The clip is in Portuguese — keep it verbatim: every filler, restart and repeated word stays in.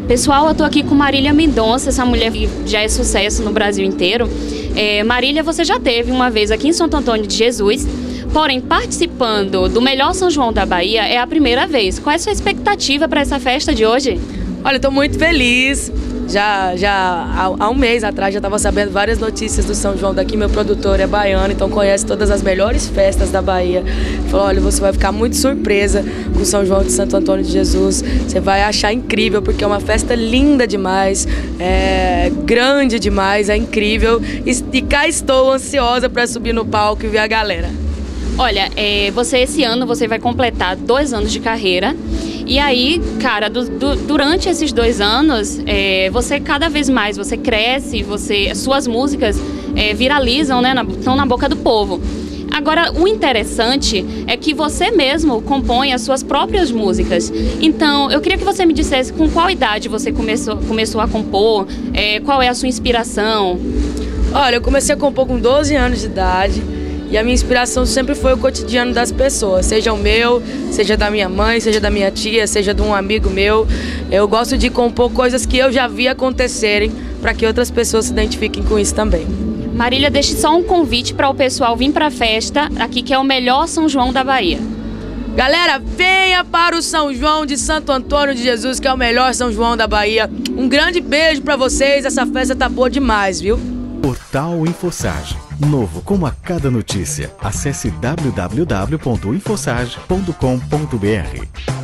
Pessoal, eu tô aqui com Marília Mendonça, essa mulher que já é sucesso no Brasil inteiro. É, Marília, você já teve uma vez aqui em Santo Antônio de Jesus, porém participando do melhor São João da Bahia é a primeira vez. Qual é a sua expectativa para essa festa de hoje? Olha, eu tô muito feliz. Já, já há, há um mês atrás já estava sabendo várias notícias do São João daqui. Meu produtor é baiano, então conhece todas as melhores festas da Bahia. Falou, olha, você vai ficar muito surpresa com o São João de Santo Antônio de Jesus. Você vai achar incrível, porque é uma festa linda demais, é grande demais, é incrível. E, e cá estou ansiosa para subir no palco e ver a galera. Olha, é, você esse ano você vai completar dois anos de carreira. E aí, cara, do, do, durante esses dois anos, é, você cada vez mais, você cresce, você, suas músicas é, viralizam, né, na, estão na boca do povo. Agora, o interessante é que você mesmo compõe as suas próprias músicas. Então, eu queria que você me dissesse com qual idade você começou, começou a compor, é, qual é a sua inspiração? Olha, eu comecei a compor com doze anos de idade. E a minha inspiração sempre foi o cotidiano das pessoas, seja o meu, seja da minha mãe, seja da minha tia, seja de um amigo meu. Eu gosto de compor coisas que eu já vi acontecerem para que outras pessoas se identifiquem com isso também. Marília, deixe só um convite para o pessoal vir para a festa aqui, que é o melhor São João da Bahia. Galera, venha para o São João de Santo Antônio de Jesus, que é o melhor São João da Bahia. Um grande beijo para vocês, essa festa tá boa demais, viu? Portal InfoSage. Novo como a cada notícia. Acesse w w w ponto infosage ponto com ponto b r.